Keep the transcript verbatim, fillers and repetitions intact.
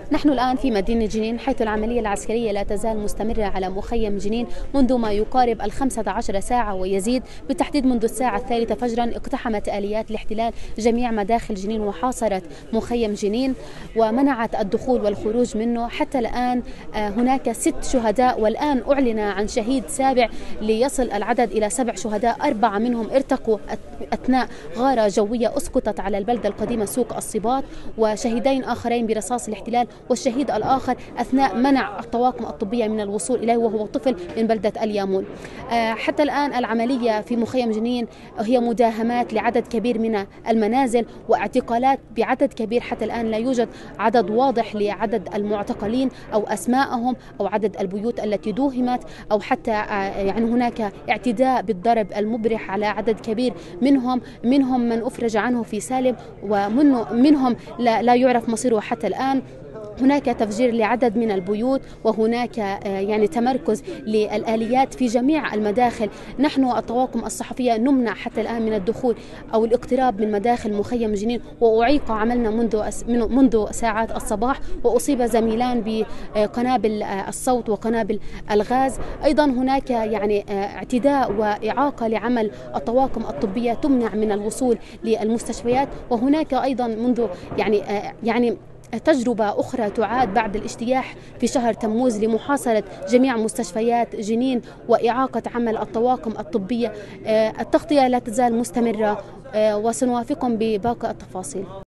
نحن الآن في مدينة جنين، حيث العملية العسكرية لا تزال مستمرة على مخيم جنين منذ ما يقارب الخمسة عشر ساعة ويزيد، بالتحديد منذ الساعة الثالثة فجرا اقتحمت آليات الاحتلال جميع مداخل جنين وحاصرت مخيم جنين ومنعت الدخول والخروج منه. حتى الآن هناك ست شهداء، والآن أعلن عن شهيد سابع ليصل العدد إلى سبع شهداء، أربعة منهم ارتقوا أثناء غارة جوية أسقطت على البلدة القديمة سوق الصباط، وشهيدين آخرين برصاص الاحتلال، والشهيد الآخر أثناء منع الطواقم الطبية من الوصول إليه وهو طفل من بلدة اليامون. حتى الآن العملية في مخيم جنين هي مداهمات لعدد كبير من المنازل واعتقالات بعدد كبير. حتى الآن لا يوجد عدد واضح لعدد المعتقلين أو أسماءهم أو عدد البيوت التي دوهمت، أو حتى يعني هناك اعتداء بالضرب المبرح على عدد كبير منهم منهم من أفرج عنه في سالم، ومنهم لا, لا يعرف مصيره حتى الآن. هناك تفجير لعدد من البيوت، وهناك يعني تمركز للآليات في جميع المداخل. نحن الطواقم الصحفية نمنع حتى الآن من الدخول أو الاقتراب من مداخل مخيم جنين، وأعيق عملنا منذ منذ ساعات الصباح، وأصيب زميلان بقنابل الصوت وقنابل الغاز. أيضا هناك يعني اعتداء وإعاقة لعمل الطواقم الطبية، تمنع من الوصول للمستشفيات. وهناك أيضا منذ يعني يعني تجربة أخرى تعاد بعد الاجتياح في شهر تموز لمحاصرة جميع مستشفيات جنين وإعاقة عمل الطواقم الطبية. التغطية لا تزال مستمرة، وسنوافقكم بباقي التفاصيل.